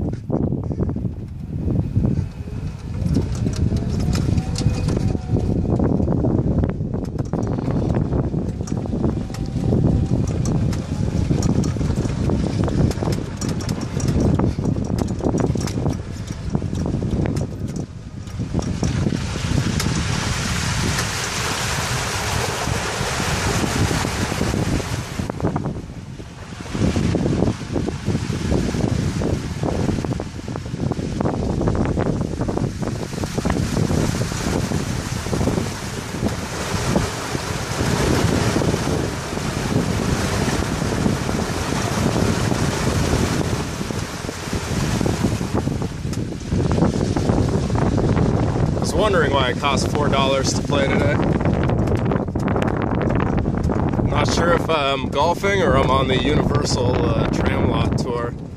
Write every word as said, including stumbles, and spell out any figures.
I was wondering why it cost four dollars to play today. Not sure if I'm golfing or I'm on the Universal uh, Tram Lot tour.